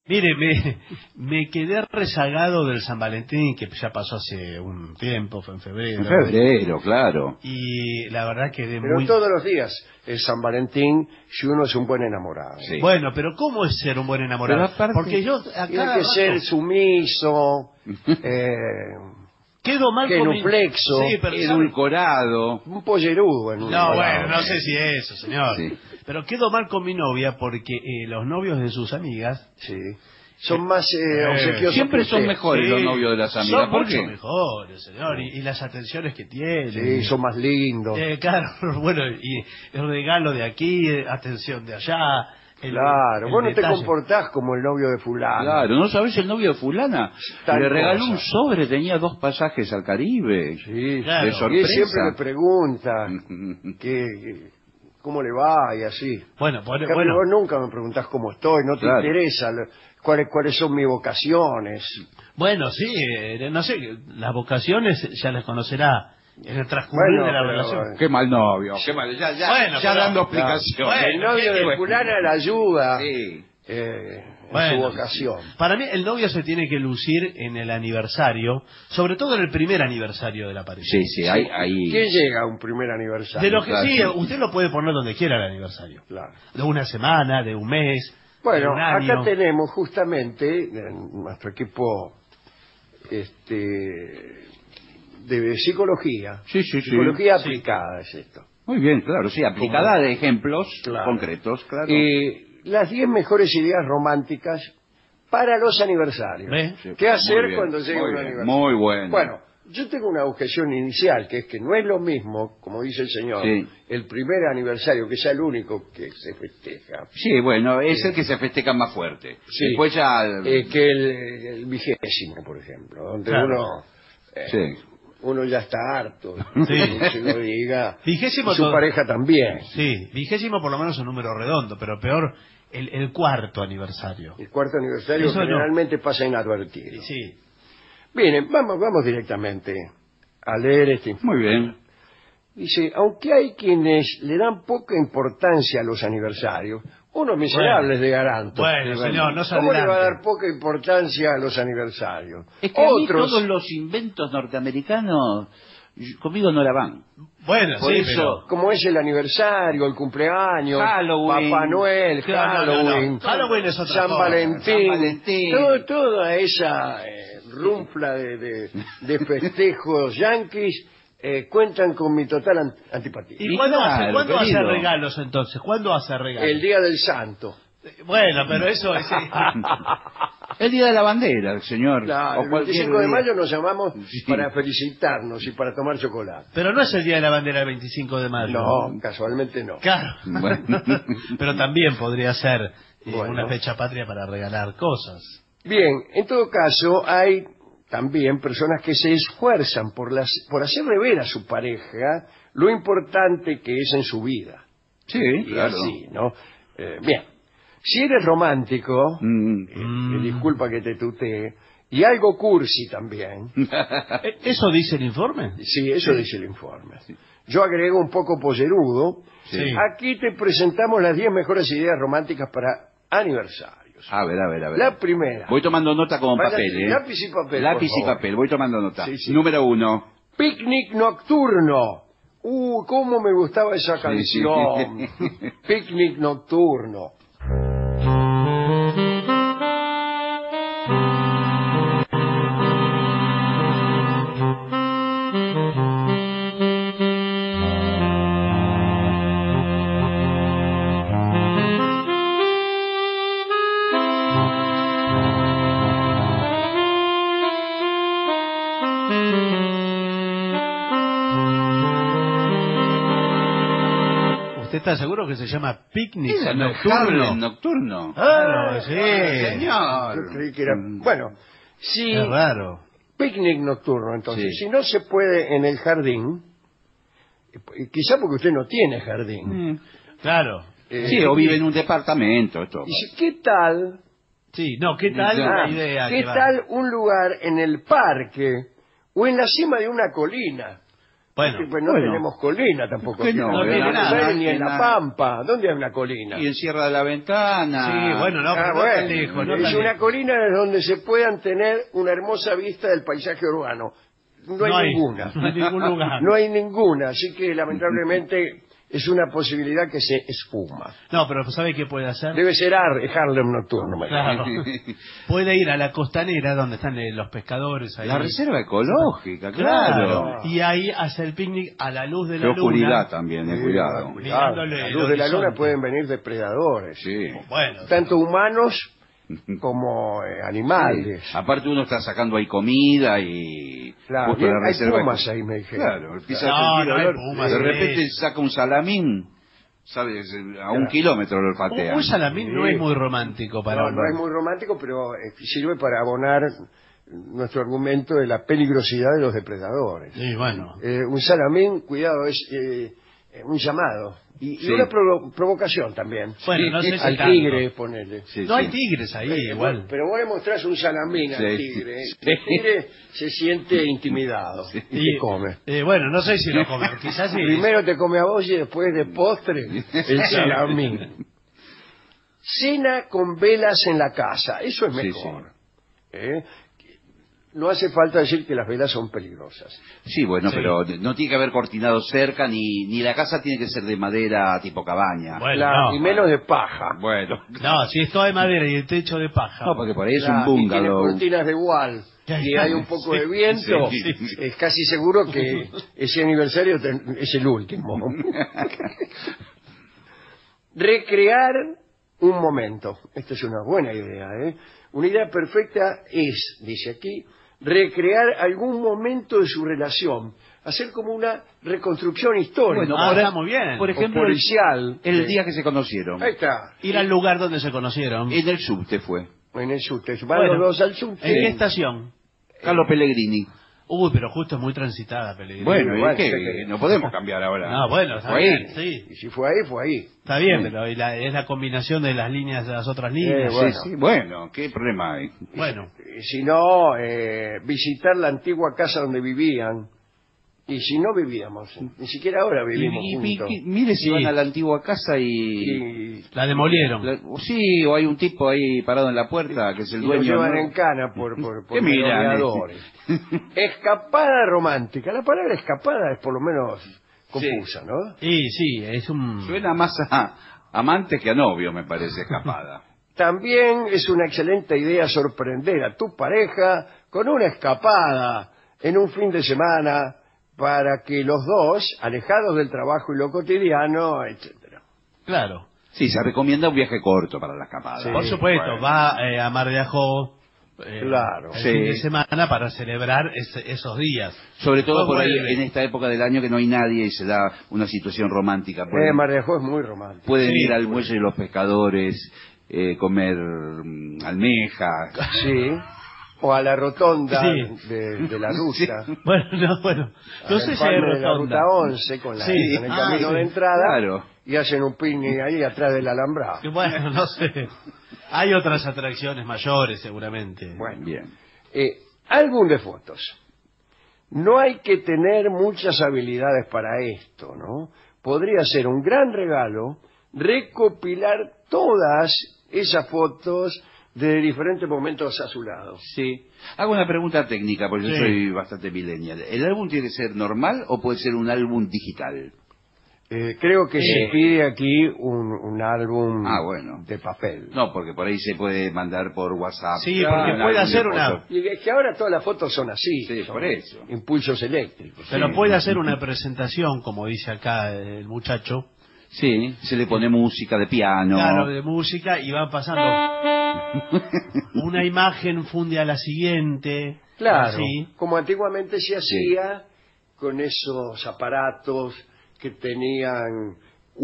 Mire, me quedé rezagado del San Valentín, que ya pasó hace un tiempo, fue en febrero. En febrero, claro. Y la verdad quedé Pero muy... todos los días es San Valentín si uno es un buen enamorado. Sí. Bueno, pero ¿cómo es ser un buen enamorado? Pero aparte- Porque yo Tiene acá que ser sumiso, quedo mal con mi... genuflexo, Sí, pero ¿sabe? Edulcorado. un pollerudo en una No, palabra. bueno, no sé si eso, señor. Sí. Pero quedo mal con mi novia porque los novios de sus amigas... Sí. Son más obsequiosos. Siempre que son usted. mejores los novios de las amigas. Son ¿Por mucho qué? mejores, señor, y las atenciones que tienen. Sí, son más lindos. Claro, bueno, y el regalo de aquí, atención de allá. Claro, vos no te detalle. comportás como el novio de fulano. Claro, ¿no sabés el novio de fulana? Tal Le regaló cosa. un sobre, tenía 2 pasajes al Caribe. Sí, Claro. De y él sorpresa. siempre me pregunta cómo le va y así. Bueno, En cambio, vos nunca me preguntás cómo estoy, no te Claro. interesa cuáles son mis vocaciones. bueno, sí, no sé, las vocaciones ya las conocerá en el transcurrir Bueno, de la pero, relación. Qué mal novio. Qué mal. Ya Bueno, ya pero- dando explicaciones. Bueno, El novio ¿qué- de qué- fulana la ayuda Sí. en Bueno, su vocación. Para mí el novio se tiene que lucir en el aniversario, sobre todo en el primer aniversario de la pareja. Sí, sí, ahí. ¿Quién llega a un primer aniversario? De lo que Claro. sí, usted lo puede poner donde quiera el aniversario. Claro. De una semana, de un mes, de Bueno, un año. acá tenemos justamente en nuestro equipo de psicología. Sí, sí, sí. Psicología Sí. aplicada es esto. Muy bien, claro, sí, aplicada de ejemplos Claro. concretos, claro. Las 10 mejores ideas románticas para los aniversarios. ¿Ve? Sí, ¿Qué muy hacer bien, cuando llegue muy un bien, aniversario? muy bueno. Bueno, yo tengo una objeción inicial, que es que no es lo mismo, como dice el señor, Sí. el primer aniversario, que es el único que se festeja, Sí, bueno, es el que se festeja más fuerte. Sí. Después ya... que el 20º, por ejemplo, donde Claro. Sí. uno ya está harto, Sí. que se lo diga, Vigésimo y su todo. pareja también. Sí, 20º por lo menos un número redondo, pero peor el cuarto aniversario. El cuarto aniversario Eso no. generalmente pasa inadvertido. Sí. Bien, vamos directamente a leer este informe. Muy bien. Dice, aunque hay quienes le dan poca importancia a los aniversarios, unos miserables de garanto. Bueno, señor, no se ¿Cómo le va a adelante. dar poca importancia a los aniversarios? Es que a mí Otros, todos los inventos norteamericanos conmigo no la van. Bueno, Por sí, eso- como es el aniversario, el cumpleaños, Halloween. Papá Noel, No, no, no, no. Halloween, Halloween es otra San cosa. Valentín, San Valentín. toda esa runfla de festejos yanquis cuentan con mi total antipatía. ¿Y Y cuándo, claro, ¿cuándo hace querido. regalos entonces? ¿Cuándo hace regalos? El Día del Santo. Bueno, pero eso es... El día de la bandera, señor. Claro, o el cualquier 25 de día. mayo nos llamamos Sí. para felicitarnos y para tomar chocolate. Pero no es el Día de la Bandera el 25 de mayo. No, casualmente no. Claro. Bueno. Pero también podría ser Bueno. una fecha patria para regalar cosas. Bien, en todo caso, hay también personas que se esfuerzan por hacerle ver a su pareja lo importante que es en su vida. Sí, Y claro. así, ¿no? Bien, si eres romántico, Mm. disculpa que te tutee, y algo cursi también, ¿Eso dice el informe? sí, eso dice el informe. Yo agrego un poco pollerudo. Sí. Aquí te presentamos las 10 mejores ideas románticas para aniversarios. A ver, a ver, a ver. La primera, Voy tomando nota con Vaya, papel, ¿eh? lápiz y papel, Lápiz por y favor. papel, voy tomando nota. Sí, sí. Número 1. picnic nocturno. Cómo me gustaba esa Sí, canción. sí. Picnic nocturno. ¿Usted está seguro que se llama picnic Harlem nocturno? nocturno. Claro, sí. Yo creí que era... Bueno, si... Es raro. Picnic nocturno, entonces. Sí. Si no se puede en el jardín, quizá porque usted no tiene jardín. Claro. Sí, o vive en un departamento, esto. Dice, ¿qué tal? Sí, no, ¿qué tal Ah, la idea? ¿Qué que va? tal un lugar en el parque o en la cima de una colina? Bueno, Pues no tenemos colina tampoco. ¿Por qué no? No tiene nada. Ni en La Pampa. ¿Dónde hay una colina? Y encierra la ventana. sí, bueno, no, pero no bueno, tan lejos, no es tan una lejos. colina donde se puedan tener una hermosa vista del paisaje urbano. No hay ninguna. No hay ningún lugar. No hay ninguna, así que lamentablemente es una posibilidad que se esfuma. No, pero ¿sabe qué puede hacer? Debe ser Harlem nocturno. me Claro. parece. Puede ir a la costanera donde están los pescadores. Ahí. La reserva ecológica, claro. Y ahí hace el picnic a la luz de Qué la oscuridad luna. también, Sí, cuidado. cuidado. Mirándole A la el luz de la luna horizonte. pueden venir depredadores. Sí. Bueno, Tanto humanos como animales. Sí. Aparte uno está sacando ahí comida y Claro, justo la hay reserva pumas ahí, me dijeron. Claro, empieza No, a sentir no hay olor. pumas, De sí. repente saca un salamín, ¿sabes? A 1 kilómetro lo olfatea. un salamín no Sí. es muy romántico para No, uno. no es muy romántico, pero sirve para abonar nuestro argumento de la peligrosidad de los depredadores. Sí, bueno. Un salamín, cuidado, es un llamado. Y Sí. una provocación también. Bueno, no sé si Al tanto. tigre, ponele. Sí, No sí. hay tigres ahí, igual. Pero vos le mostrás un salamín al Sí. tigre. El tigre se siente intimidado y te come. Bueno, no sé si lo comen, quizás sí. Primero te come a vos y después de postre el salamín. Cena con velas en la casa, eso es Sí, mejor. ¿Eh? No hace falta decir que las velas son peligrosas. Sí, bueno, Sí. pero no tiene que haber cortinado cerca, ni la casa tiene que ser de madera tipo cabaña. Bueno, Claro, no. y menos de paja. Bueno. No, si es toda de madera y el techo de paja. No, porque por ahí es Claro, un y tiene bungalow. cortinas de wall y hay un poco Sí, de viento, sí, sí. es casi seguro que ese aniversario es el último. Recrear un momento. Esta es una buena idea, ¿eh? Una idea perfecta es, dice aquí, recrear algún momento de su relación, hacer como una reconstrucción histórica. Bueno, Ah, por, está muy bien. por o ejemplo, policial. el día que se conocieron. Ahí está. Ir al lugar donde se conocieron. En el subte fue. En el subte. Van Bueno, los dos al subte. ¿En qué estación? Carlos Pellegrini. Uy, pero justo es muy transitada, Pellegrini. Bueno, igual, ¿y qué? sí. No podemos cambiar ahora. No, bueno, está Fue bien, ahí. sí. Y si fue ahí, fue ahí. Está bien, Sí. pero es la combinación de las líneas de las otras líneas. bueno. Sí, sí, bueno, ¿qué problema hay? Bueno, Y si no, visitar la antigua casa donde vivían. Y si no vivíamos, ni siquiera ahora vivimos juntos. Mire si Sí. van a la antigua casa y... Y, la demolieron. Sí, o hay un tipo ahí parado en la puerta que es el y lo dueño. llevan ¿no? en cana por ¿Qué miran? merodeadores. Escapada romántica. La palabra escapada es por lo menos confusa, ¿no? Sí, es un... Suena más a amante que a novio, me parece, escapada. También es una excelente idea sorprender a tu pareja con una escapada en un fin de semana para que los dos, alejados del trabajo y lo cotidiano, etcétera. Claro. Sí, se recomienda un viaje corto para la escapada. Sí. Por supuesto, Bueno. va a Mar de Ajó Claro. el Sí. fin de semana para celebrar esos días. Sobre todo por ahí, Vuelve. en esta época del año que no hay nadie y se da una situación romántica. Pueden, Mar de Ajó es muy romántico. pueden Sí. ir al muelle de los pescadores, comer almejas. Sí. O a la rotonda Sí. de la ruta. Bueno. No sé si hay Empalme de la rotonda. ruta 11 con, Sí. con el camino sí. de entrada Claro. y hacen un picnic ahí atrás del alambrado. Que bueno, no sé. Hay otras atracciones mayores, seguramente. Bueno. Bien. Álbum de fotos. No hay que tener muchas habilidades para esto, ¿no? Podría ser un gran regalo recopilar todas esas fotos de diferentes momentos a su lado. Sí. Hago una pregunta técnica, porque Sí. yo soy bastante millennial. ¿El álbum tiene que ser normal o puede ser un álbum digital? Creo que se pide aquí un álbum Ah, bueno. de papel. No, porque por ahí se puede mandar por WhatsApp. Sí, un porque álbum puede de hacer fotos. una... Y es que ahora todas las fotos son así. Sí, son por eso. Impulsos eléctricos. Pero Sí. puede hacer una presentación, como dice acá el muchacho, Sí, se le pone música de piano. claro, de música, y van pasando una imagen funde a la siguiente. Claro, así. como antiguamente se hacía con esos aparatos que tenían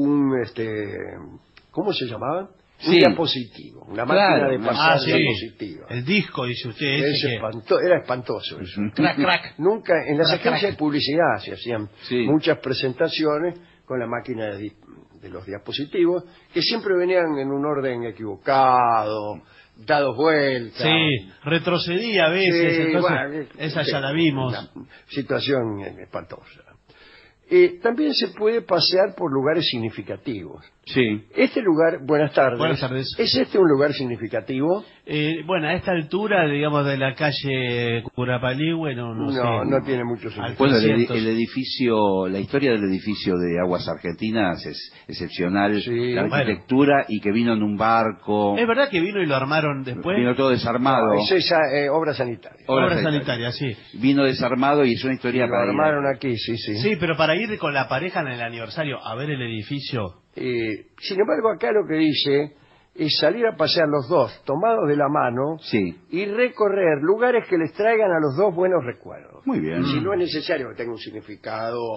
¿cómo se llamaban? Un Sí. diapositivo, una máquina Claro. de pasar Sí. diapositivas. El disco, dice usted, Era espantoso eso. Crack, crack. Nunca, en las Crack, agencias crack. de publicidad se hacían Sí. muchas presentaciones con la máquina de los diapositivos, que siempre venían en un orden equivocado, dados vueltas. Sí, retrocedía a veces, Sí, entonces bueno, esa ya la vimos. Una situación espantosa. También se puede pasear por lugares significativos. Sí. Este lugar, buenas tardes. Buenas tardes. ¿Es este un lugar significativo? Bueno, a esta altura, digamos, de la calle Curapaligüe, no sé. No tiene mucho sentido. Bueno, el 300. edificio, la historia del edificio de Aguas Argentinas es excepcional. Sí, la arquitectura y que vino en un barco. ¿Es verdad que vino y lo armaron después? Vino todo desarmado. Es esa obra sanitaria. Obra sanitaria, sí. Vino desarmado y es una historia Lo para ir. armaron aquí, sí. Sí, pero para ir con la pareja en el aniversario a ver el edificio. Sin embargo, acá lo que dice es salir a pasear los dos, tomados de la mano, Sí. y recorrer lugares que les traigan a los dos buenos recuerdos. Muy bien. Si no es necesario que tenga un significado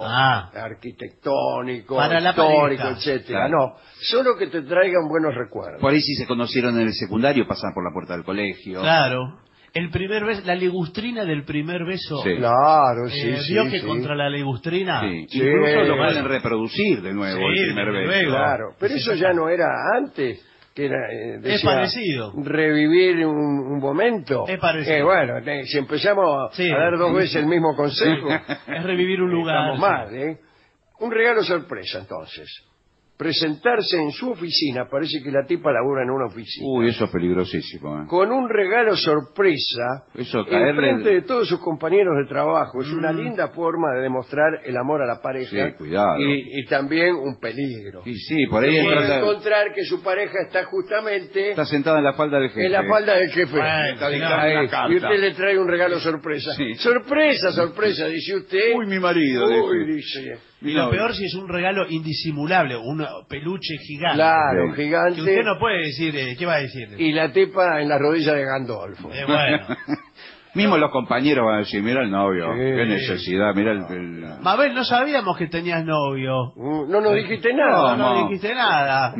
arquitectónico, para la histórico, pareja. etcétera. Claro. No, solo que te traigan buenos recuerdos. Por ahí si se conocieron en el secundario, pasan por la puerta del colegio. Claro. El primer beso, la ligustrina del primer beso. Sí. Claro, sí, ¿Vio sí, que sí. contra la ligustrina? Sí. Sí. Incluso lo Bueno. pueden reproducir de nuevo Sí, el primer desde beso. luego. Claro, pero eso ya no era antes, que era, decía, parecido. revivir un momento. Es parecido. Bueno, si empezamos Sí. a dar 2 veces el mismo consejo, Es revivir un lugar. estamos mal, ¿eh? Un regalo sorpresa, entonces. Presentarse en su oficina, parece que la tipa labura en una oficina. Uy, eso es peligrosísimo. Con un regalo sorpresa Eso, en caerle- frente de todos sus compañeros de trabajo. Es una linda forma de demostrar el amor a la pareja. Sí, cuidado. Y también un peligro. Y sí, por ahí Puede entra encontrar que su pareja está justamente está sentada en la falda del jefe. en la falda del jefe. Bueno, Está señor, dictando Ahí. una carta. Y usted le trae un regalo sorpresa. Sí. Sorpresa, sorpresa, dice usted. Uy, mi marido. Uy, dice. dice. Y lo peor si es un regalo indisimulable, un peluche gigante. Claro, Sí. gigante. Que usted no puede decir, ¿qué va a decir? Y la tipa en la rodilla de Gandolfo. Bueno. Mismo los compañeros van a decir, mira el novio, Sí. qué necesidad, mira el... Mabel, no sabíamos que tenías novio. No nos dijiste nada. No No. dijiste nada.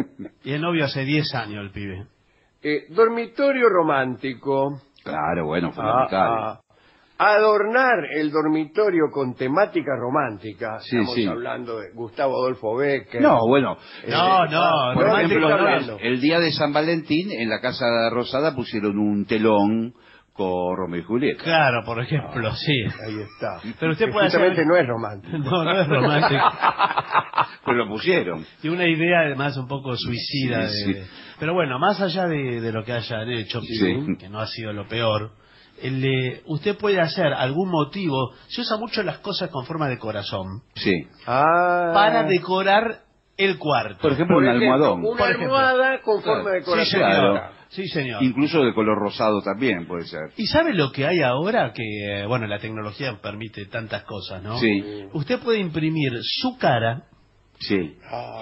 Y el novio hace 10 años, el pibe. Dormitorio romántico. Claro, bueno, fundamental. Adornar el dormitorio con temática romántica. Sí, Estamos sí. hablando de Gustavo Adolfo Becker. No, bueno, No, por no, ejemplo, ¿de qué está hablando? el día de San Valentín en la Casa Rosada pusieron un telón con Romeo y Julieta. Claro, por ejemplo, sí. Ahí está. Pero usted Que puede justamente hacer- no es romántico. No es romántico. Pero lo pusieron. Y una idea además un poco suicida. Sí, de- sí. Pero bueno, más allá de lo que hayan hecho, Sí. que no ha sido lo peor, usted puede hacer algún motivo. Se usa mucho las cosas con forma de corazón Sí. para decorar el cuarto. Por ejemplo, un almohadón. Una Por ejemplo. almohada con forma de Sí, corazón. señor. Claro. Sí, señor. Incluso de color rosado también puede ser. ¿Y sabe lo que hay ahora? Que, bueno, la tecnología permite tantas cosas, ¿no? Sí, Usted puede imprimir su cara sí.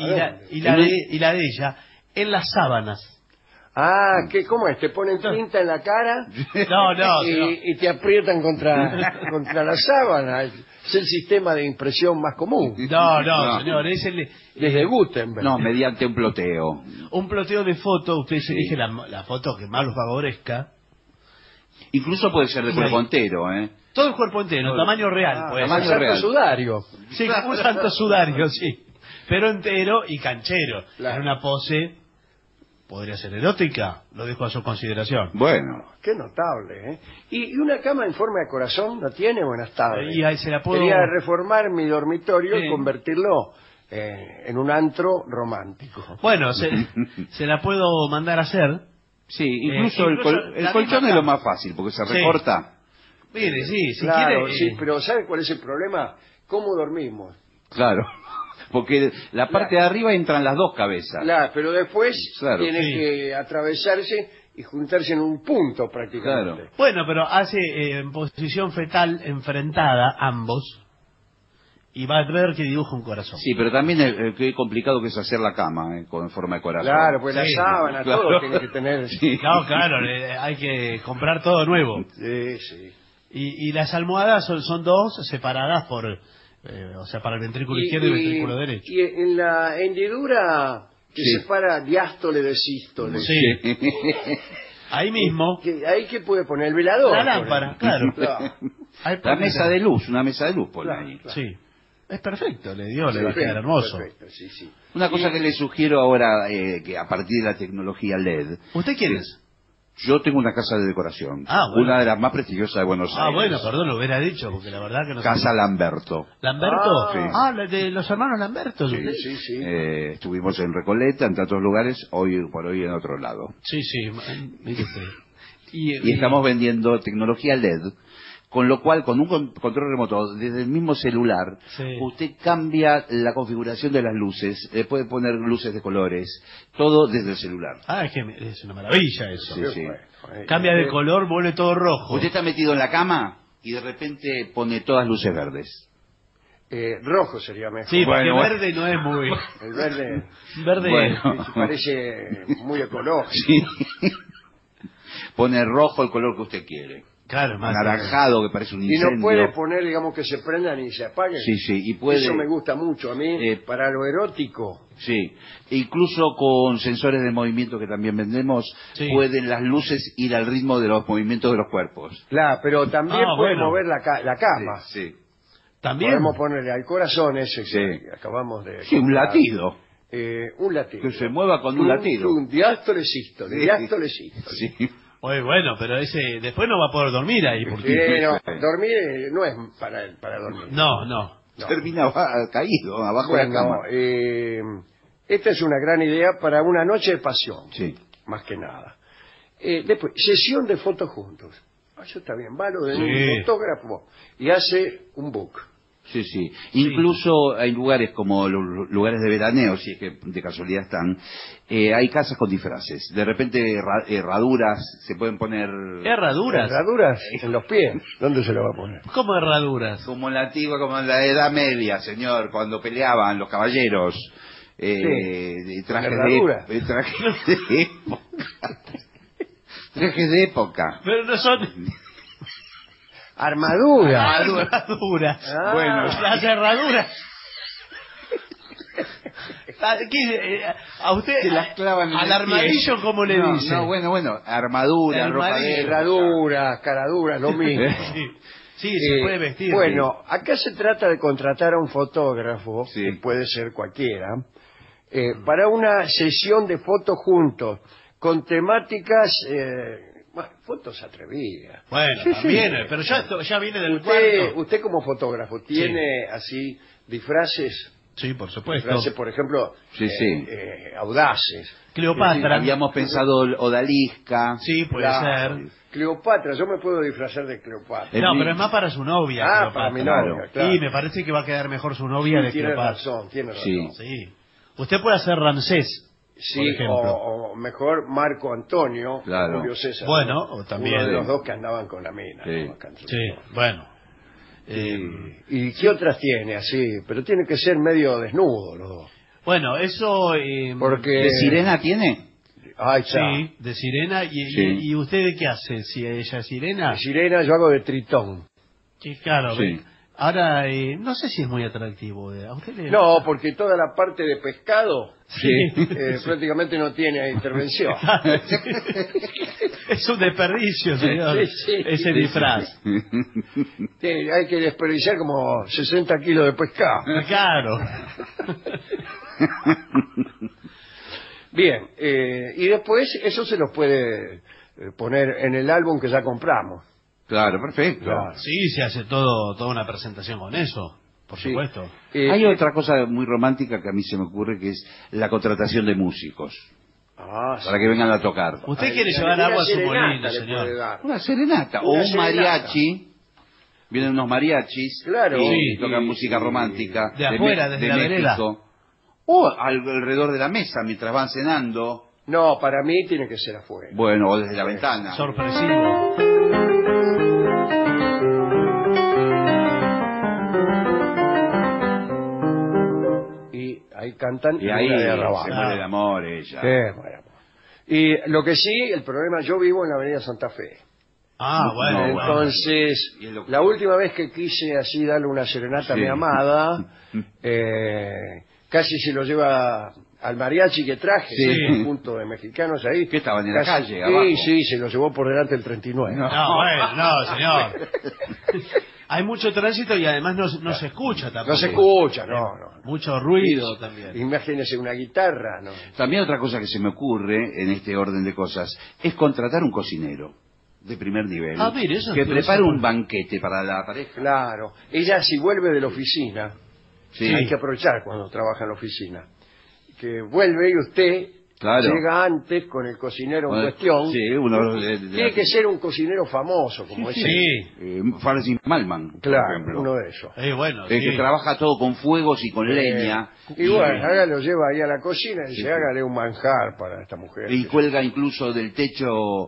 y la de ella en las sábanas. ¿cómo es? ¿Te ponen tinta en la cara? No, y te aprietan contra la sábana. Es el sistema de impresión más común. no, No. señor, es Desde Gutenberg. No, mediante un ploteo. un ploteo de foto. Usted se Sí. elige la foto que más lo favorezca. Incluso puede ser de Sí. cuerpo entero, ¿eh? Todo el cuerpo entero, tamaño real. Pues. tamaño Un santo real. sudario. Sí, un santo sudario, sí. Pero entero y canchero. Claro. En una pose, podría ser erótica. Lo dejo a su consideración. Bueno. Qué notable, ¿eh? ¿Y una cama en forma de corazón no tiene? Buenas tardes. Y ahí se la puedo... Quería reformar mi dormitorio Sí. y convertirlo en un antro romántico. Bueno, se la puedo mandar a hacer. Sí, incluso, incluso el la colchón misma es lo cama. más fácil, porque se Sí. recorta. Mire, sí, si Claro, quiere... sí, pero ¿sabe cuál es el problema? ¿Cómo dormimos? Claro. Porque la parte de arriba entran las dos cabezas. Claro, pero después Claro. tiene Sí. que atravesarse y juntarse en un punto prácticamente. Claro. Bueno, pero hace en posición fetal enfrentada ambos y va a ver que dibuja un corazón. Sí, pero también qué complicado que es hacer la cama, con forma de corazón. Claro, pues Sí. la sábana, Claro. todo tiene que tener... Sí. Claro, hay que comprar todo nuevo. Sí, sí. Y las almohadas son dos separadas por, o sea, para el ventrículo izquierdo y el ventrículo derecho. Y en la hendidura que Sí. separa diástole de sístole. Sí. Ahí mismo, Ahí que puede poner el velador. la lámpara, claro. Ahí La pone- mesa de luz, una mesa de luz por Claro, ahí. claro. Sí. Es perfecto, le va a Perfecto, quedar hermoso. Perfecto, sí, sí. Una cosa que le sugiero ahora, que a partir de la tecnología LED. ¿Usted quién es? Yo tengo una casa de decoración, Bueno. una de las más prestigiosas de Buenos Aires. Bueno, perdón, lo hubiera dicho, porque la verdad que no Casa sé. Lamberto. ¿Lamberto? Sí. La de los hermanos Lamberto. Sí. Estuvimos en Recoleta, entre otros lugares, hoy por hoy en otro lado. Sí, mire usted. Y estamos vendiendo tecnología LED, con lo cual, con un control remoto, desde el mismo celular, usted cambia la configuración de las luces, puede poner luces de colores, todo desde el celular. Es una maravilla eso. Sí. Cambia de color, vuelve todo rojo. Usted está metido en la cama y de repente pone todas luces verdes. Rojo sería mejor. Sí, porque Bueno. verde no es muy... El verde Bueno. parece muy ecológico. Sí. Pone rojo el color que usted quiere. Claro, más Anaranjado, que parece un Y incendio. no puede poner, digamos, que se prendan y se apaguen. Sí, y puede... Eso me gusta mucho a mí, para lo erótico. Sí, e incluso con sensores de movimiento que también vendemos, pueden las luces ir al ritmo de los movimientos de los cuerpos. Claro, pero también puede bueno. mover la cama. Sí. También. Podemos ponerle al corazón ese que acabamos de... Sí, un latido. Un latido. Que se mueva con un latido. Un diástole sístole, diástole sístole. Sí. Muy bueno, pero ese después no va a poder dormir ahí. Porque... No, dormir no es para dormir. No. Termina caído abajo de la cama. Esta es una gran idea para una noche de pasión. Sí. Más que nada. Después, sesión de fotos juntos. Eso está bien. Va lo de un fotógrafo y hace un book. Sí. Incluso hay lugares como los lugares de veraneo, si es que de casualidad están, hay casas con disfraces. De repente herraduras, se pueden poner... ¿Herraduras? ¿Herraduras en los pies? ¿Dónde se lo va a poner? ¿Cómo herraduras? Como en la antigua, como en la Edad Media, señor, cuando peleaban los caballeros. Trajes de época. Trajes de época. Pero no son... Armadura. Herraduras. Bueno, las herraduras. A usted, se las clavan en al el armadillo, pie. ¿cómo le dice? No, bueno, armadura, ropa de Herraduras, caraduras, lo mismo. Sí, se puede vestir. Bueno, acá se trata de contratar a un fotógrafo, Sí. que puede ser cualquiera, para una sesión de fotos juntos, con temáticas, fotos atrevidas. Bueno, Sí, también, sí. pero ya viene del cuarto. Usted como fotógrafo, ¿tiene así disfraces? Sí, por supuesto. Disfraces, por ejemplo, Sí. audaces. Cleopatra. Habíamos pensado odalisca. Sí, puede Claro. ser. Cleopatra, yo me puedo disfrazar de Cleopatra. No, pero es más para su novia. Cleopatra. Para mi novia, claro. Y me parece que va a quedar mejor su novia de Tiene Cleopatra. razón, tiene razón. Sí. Sí. Usted puede hacer Ramsés. Sí, por ejemplo. o mejor Marco Antonio, Claro. Julio César. Bueno, o también. Uno de los dos que andaban con la mina. Sí. ¿no? Acá en su- Sí, bueno. ¿Y qué otras tiene así? Pero tiene que ser medio desnudo los dos. Bueno, eso... Porque... ¿De sirena tiene? Ahí está. Sí, de sirena. ¿Y usted de qué hace? Si ella es sirena. De sirena yo hago de tritón. Sí, claro. Sí. Ahora, no sé si es muy atractivo. ¿A usted le... No, porque toda la parte de pescado Sí. prácticamente no tiene intervención. Es un desperdicio, señor, Sí. ese disfraz. Hay que desperdiciar como 60 kilos de pescado. Claro. Bien, y después eso se los puede poner en el álbum que ya compramos. Claro, perfecto. Claro. Sí, se hace toda una presentación con eso, por Sí. supuesto. Hay otra cosa muy romántica que a mí se me ocurre, que es la contratación de músicos, sí. para que vengan a tocar. Usted quiere Una llevar agua a su serenata molino, le puede señor. dar. Una serenata, o Una un serenata. mariachi. Vienen unos mariachis Claro. y Sí. tocan música romántica. De afuera, desde la vereda. México. O alrededor de la mesa, mientras van cenando. No, para mí tiene que ser afuera. Bueno, o desde la ventana. Sorpresivo. Y ahí cantan Y ahí Luna de se Arrabal. muere el amor ella. Qué buen amor. Y lo que sí, el problema, yo vivo en la avenida Santa Fe. Ah, bueno. No, bueno. Entonces, Y es lo que- la última vez que quise así darle una serenata a mi Sí. amada, casi se lo lleva al mariachi que traje, Sí. un punto de mexicanos ahí. ¿Qué estaban en la Casi- calle, Sí, abajo? sí, se lo llevó por delante el 39. No. No, bueno, no, señor. Hay mucho tránsito y además no se escucha tampoco. No se escucha, no. Mucho ruido también. Imagínese una guitarra, ¿no? También otra cosa que se me ocurre en este orden de cosas es contratar un cocinero de primer nivel Mire, eso que es prepare un banquete para la pareja. Claro. Ella si vuelve de la oficina, Sí. hay que aprovechar cuando trabaja en la oficina, que vuelve y usted llega antes con el cocinero en cuestión. Sí, uno Tiene que ser un cocinero famoso, como ese. Francis Malman, por Claro, ejemplo. uno de esos. Bueno, Que trabaja todo con fuegos y con leña. Y bueno, lo lleva ahí a la cocina y dice, hágale un manjar para esta mujer. Y cuelga incluso del techo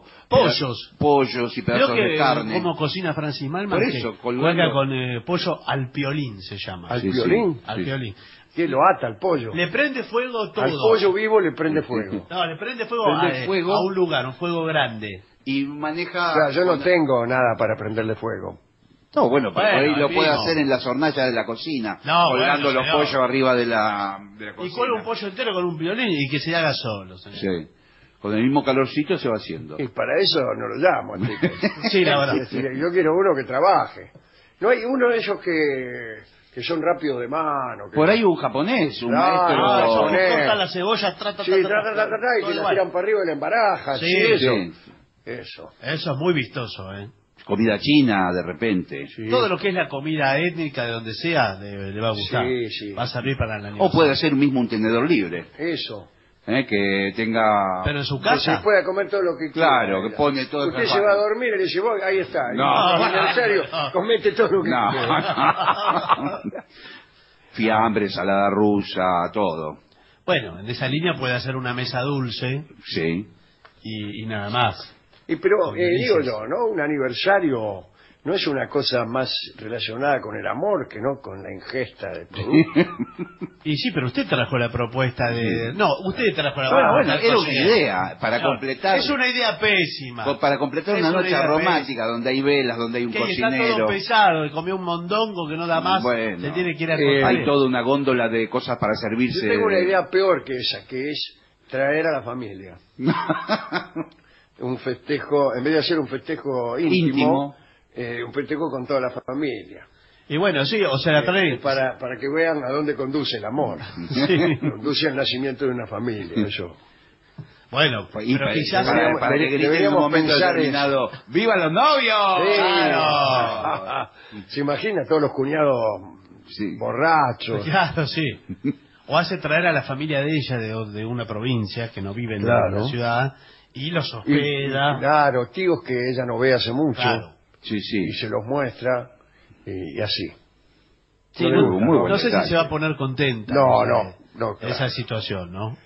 pollos y pedazos de carne. Como cocina Francis Malman, por eso, cuelga con pollo al piolín, se llama. ¿Al piolín? Al piolín. Que lo ata al pollo. Le prende fuego todo. Al pollo vivo le prende fuego. No, le prende fuego a un lugar, un fuego grande. Y maneja... O sea, yo no tengo nada para prenderle fuego. No, bueno, pero por ahí lo puede amigo. hacer en las hornallas de la cocina, No, colgando bueno, los pollos arriba de la cocina. Y cuelga un pollo entero con un piolín y que se haga solo, señor. Sí. Con el mismo calorcito se va haciendo. Y para eso no lo llamo, chicos. Sí, la verdad. Es decir, yo quiero uno que trabaje. No hay uno de esos que son rápidos de mano. Por ahí un japonés, un Claro, maestro... Corta la cebolla, Sí, y que la tiran para arriba y la embaraja. Sí, Eso. Eso es muy vistoso, ¿eh? Comida china, de repente. Sí. Todo lo que es la comida étnica de donde sea le va a gustar. Sí. Va a servir para el O puede ser mismo un tenedor libre, Eso. que tenga... Pero en su Que casa. se pueda comer todo lo que Claro, quiera. que pone todo... Usted se va a dormir y le dice, "Voy, ahí está". No. En serio, comete todo lo que No. quiera. Fiambre, ensalada rusa, todo. Bueno, en esa línea puede hacer una mesa dulce Sí. y nada más. Pero Con delicias. digo yo, ¿no? Un aniversario no es una cosa más relacionada con el amor que no con la ingesta de productos. Y sí, pero usted trajo la propuesta de... No, usted trajo la Bueno, propuesta. era una idea para completar... Es una idea pésima. Para completar Es una una noche idea romántica donde hay velas, donde hay un Que está cocinero. todo pesado, comió un mondongo que no da más, Bueno, se tiene que ir a comer. hay toda una góndola de cosas para servirse. Yo tengo una idea peor que esa, que es traer a la familia. Un festejo, en vez de hacer un festejo íntimo. Un festejo con toda la familia. Y bueno, sí, o sea, la trae... Para que vean a dónde conduce el amor. Sí. Conduce al nacimiento de una familia, eso. Bueno, Y pero quizás... para que griten en un momento pensar determinado, ¡viva los novios! Sí. Claro. Se imagina todos los cuñados borrachos. Claro, sí. O hace traer a la familia de ella de una provincia que no vive en Claro. la ciudad y los Y, hospeda. claro, tíos que ella no ve hace mucho. Claro. Sí, sí. Y se los muestra y así. Sí, No le no, gusta, muy no buen sé si detalle. se va a poner contenta No, de claro. esa situación, ¿no?